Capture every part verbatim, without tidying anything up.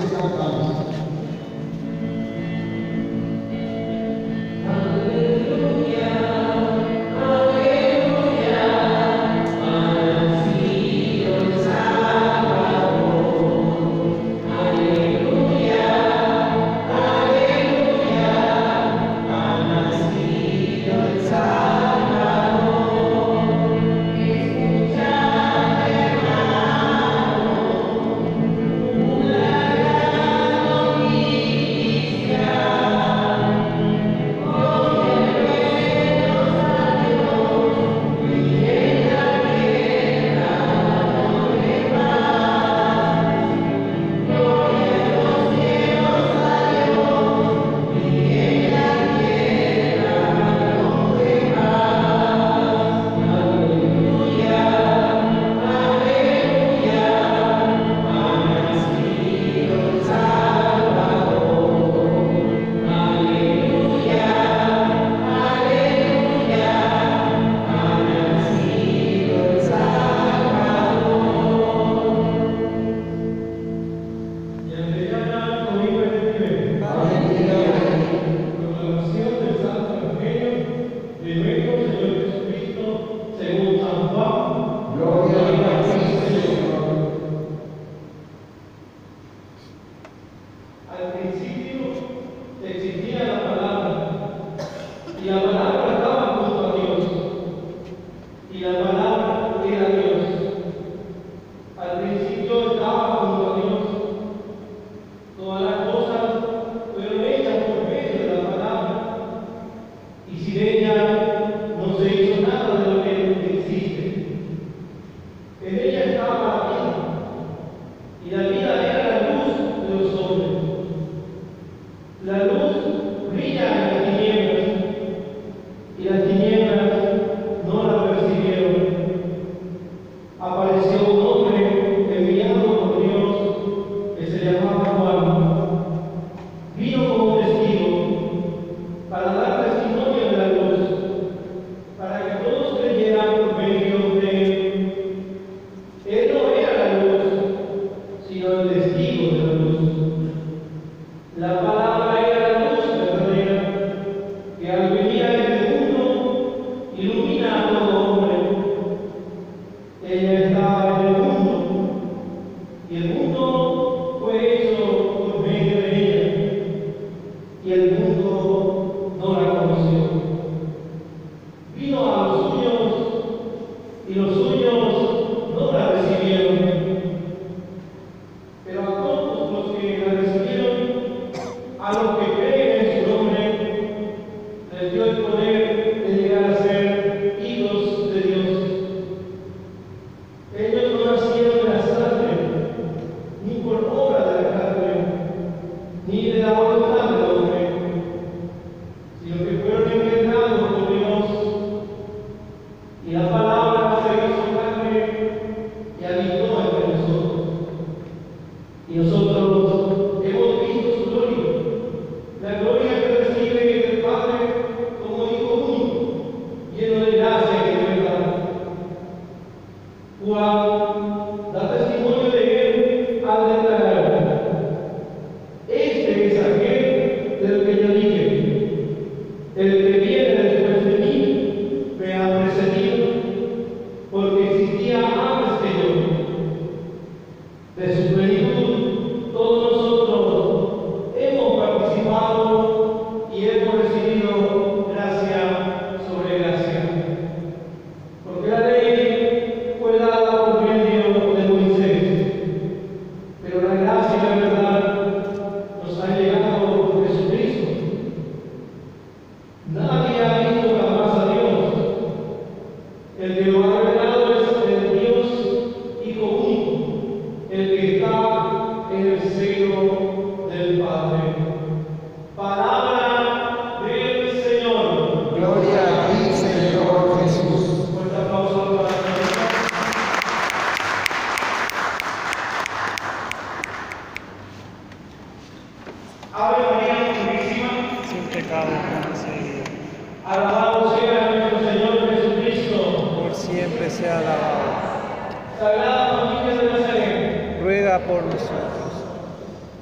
Ruega por nosotros.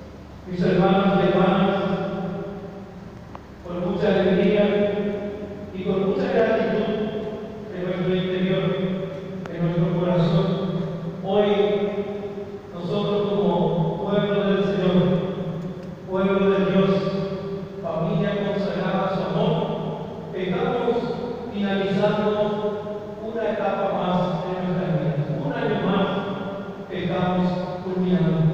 Mis hermanos y hermanas, con mucha alegría y con mucha gratitud en nuestro interior, en nuestro corazón, hoy nosotros como pueblo del Señor, pueblo de Dios, familia consagrada a su amor, estamos finalizando una etapa más de nuestras vidas, un año más que estamos culminando.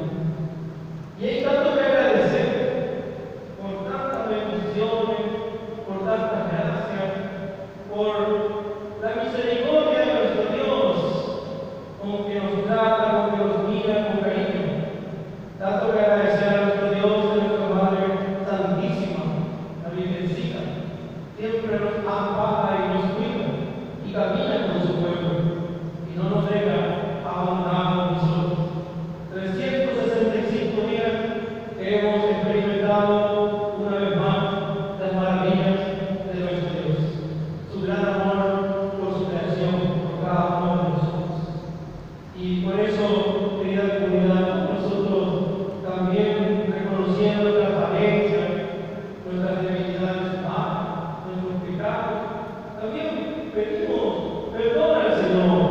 Y hay tanto que agradecer por tantas bendiciones, por tantas gracias, por la misericordia de nuestro Dios, como que nos trata, como que nos mira con cariño. Tanto que agradecer a nuestro Dios, a nuestra Madre Santísima, la Virgencita, siempre nos ampara y nos cuida y camina con su pueblo y no nos deja abandonados ni solos. trescientos sesenta y cinco días que hemos experimentado una vez más las maravillas de nuestro Dios, su gran amor por su creación, por cada uno de nosotros. Y por eso, querida comunidad, nosotros también reconociendo nuestras falencias, nuestras debilidades humanas, nuestros pecados, también pedimos perdón al Señor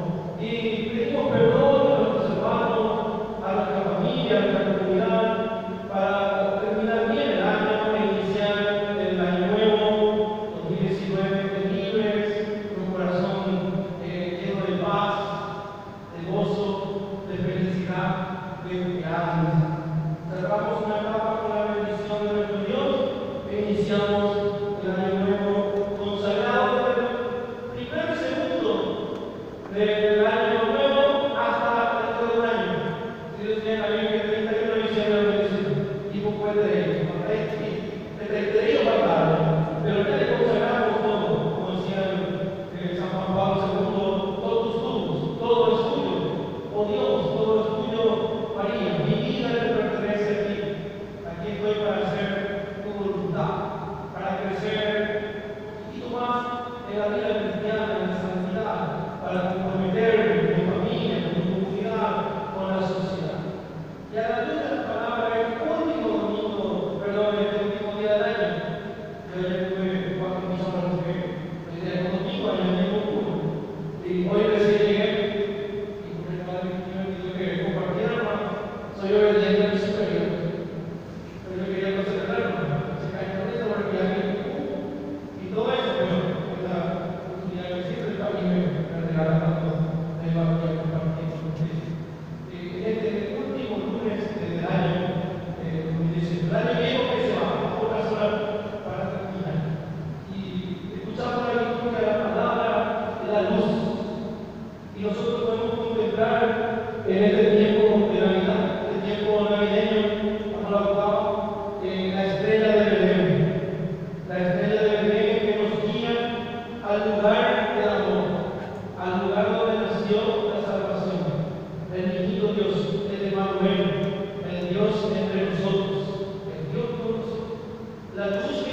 y pedimos perdón a nuestros hermanos, a nuestra familia, a nuestra comunidad, para terminar bien el año e iniciar el año nuevo, dos mil diecinueve, libres, con un corazón eh, lleno de paz, de gozo, de felicidad, de esperanza. Cerramos una etapa con la bendición de nuestro Dios e iniciamos el año nuevo consagrado del primero y segundo del año nuevo hasta dentro de un año. Si Dios tiene la Biblia, treinta y uno de diciembre del veinticinco, y vos puedes derecho, derecho para pero ya le consagramos todo, como decía eh, San Juan Pablo segundo, todos tus tubos, todo es tuyo, oh Dios, todo es tuyo, María, mi vida te pertenece a ti. Aquí estoy para hacer tu voluntad, para crecer un poquito más en la vida cristiana, en la santidad, para comprometerme con mi familia, con mi comunidad, con la sociedad. Y a la luz de la palabra, el último domingo, perdón, el último día del año, yo ya tuve cuatro misas para los que hoy día es domingo, año tengo uno. Y hoy recién llegué, y por el padre que me pidió que compartiera, soy obediente a mi superior. Pero yo quería concentrarme, se cae con eso porque ya que y todo eso, pero es la oportunidad que existe, el camino me regala tanto de la vida que compartir con ustedes. En este último lunes del año eh, dos mil diecinueve, el año viejo que se va, a pocas horas para terminar. Y escuchamos la liturgia de la palabra de la luz. Y nosotros podemos contemplar en este tiempo de Navidad, este tiempo navideño, como la octava, eh, la estrella de Belén. La estrella de Belén que nos guía al lugar del amor, al lugar donde nació la salvación. El niñito Dios, el Emmanuel, el Dios entre nosotros, el Dios con nosotros. La luz